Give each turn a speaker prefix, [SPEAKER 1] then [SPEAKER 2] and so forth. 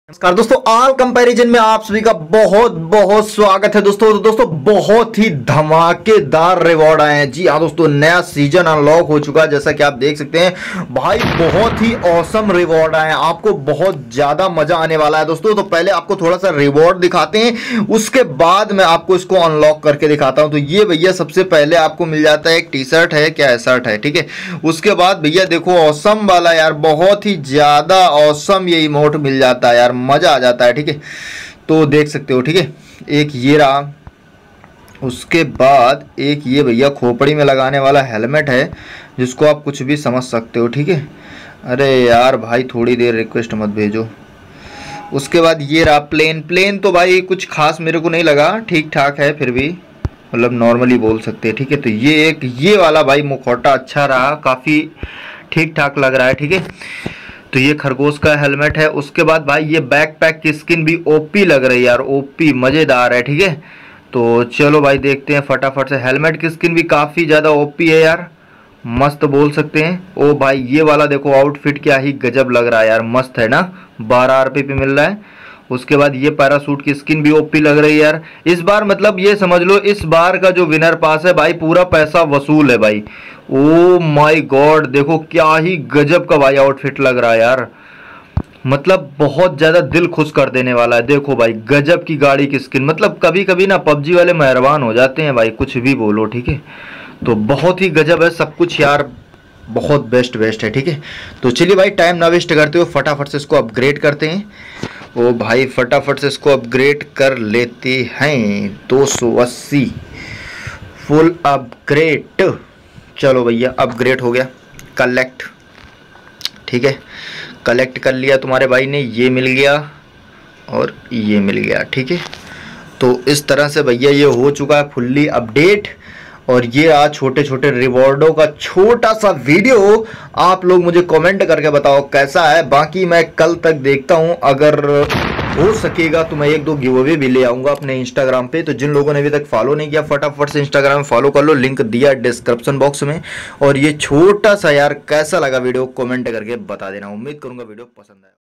[SPEAKER 1] नमस्कार दोस्तों, all comparison में आप सभी का बहुत बहुत स्वागत है दोस्तों। तो दोस्तों बहुत ही धमाकेदार रिवॉर्ड आए हैं। जी हाँ दोस्तों, नया सीजन अनलॉक हो चुका है। जैसा कि आप देख सकते हैं भाई, बहुत ही औसम रिवॉर्ड आए हैं। आपको बहुत ज्यादा मजा आने वाला है दोस्तों। तो पहले आपको थोड़ा सा रिवॉर्ड दिखाते हैं, उसके बाद मैं आपको इसको अनलॉक करके दिखाता हूं। तो ये भैया सबसे पहले आपको मिल जाता है एक टी शर्ट है, क्या शर्ट है, ठीक है। उसके बाद भैया देखो औसम वाला यार, बहुत ही ज्यादा औसम ये इमोट मिल जाता है यार, मजा आ जाता है, ठीक है। तो देख सकते हो, ठीक है। एक ये रहा, उसके बाद एक ये भैया खोपड़ी में लगाने वाला हेलमेट है, जिसको आप कुछ भी समझ सकते हो, ठीक है। अरे यार भाई थोड़ी देर रिक्वेस्ट मत भेजो। उसके बाद ये रहा प्लेन तो भाई कुछ खास मेरे को नहीं लगा, ठीक ठाक है, फिर भी मतलब नॉर्मली बोल सकते हैं, ठीक है। तो ये एक ये वाला भाई मुखौटा अच्छा रहा, काफ़ी ठीक ठाक लग रहा है, ठीक है। तो ये खरगोश का हेलमेट है। उसके बाद भाई ये बैकपैक की स्किन भी ओपी लग रही है यार, ओपी मज़ेदार है, ठीक है। तो चलो भाई देखते हैं फटाफट से। हेलमेट की स्किन भी काफ़ी ज़्यादा ओपी है यार, मस्त बोल सकते हैं। ओ भाई ये वाला देखो आउटफिट क्या ही गजब लग रहा है यार, मस्त है ना, 12 आरपी पे मिल रहा है। उसके बाद ये पैरासूट की स्किन भी ओपी लग रही है यार। इस बार मतलब ये समझ लो, इस बार का जो विनर पास है भाई, पूरा पैसा वसूल है भाई। ओ माय गॉड, देखो क्या ही गजब का भाई आउटफिट लग रहा है यार, मतलब बहुत ज़्यादा दिल खुश कर देने वाला है। देखो भाई गजब की गाड़ी की स्किन, मतलब कभी कभी ना पबजी वाले मेहरबान हो जाते हैं भाई, कुछ भी बोलो, ठीक है। तो बहुत ही गजब है सब कुछ यार, बहुत बेस्ट है, ठीक है। तो चलिए भाई टाइम ना वेस्ट करते हो, फटाफट से इसको अपग्रेड करते हैं। ओ भाई फटाफट से इसको अपग्रेड कर लेते हैं। 280 फुल अपग्रेड। चलो भैया अपग्रेड हो गया, कलेक्ट, ठीक है। कलेक्ट कर लिया तुम्हारे भाई ने, ये मिल गया और ये मिल गया, ठीक है। तो इस तरह से भैया ये हो चुका है फुल्ली अपडेट। और ये आज छोटे छोटे रिवॉर्डों का छोटा सा वीडियो, आप लोग मुझे कमेंट करके बताओ कैसा है। बाकी मैं कल तक देखता हूँ, अगर हो सकेगा तो मैं एक दो गिव अवे भी ले आऊँगा अपने इंस्टाग्राम पे। तो जिन लोगों ने अभी तक फॉलो नहीं किया फटाफट से इंस्टाग्राम फॉलो कर लो, लिंक दिया डिस्क्रिप्शन बॉक्स में। और ये छोटा सा यार कैसा लगा वीडियो कमेंट करके बता देना, उम्मीद करूँगा वीडियो पसंद आया।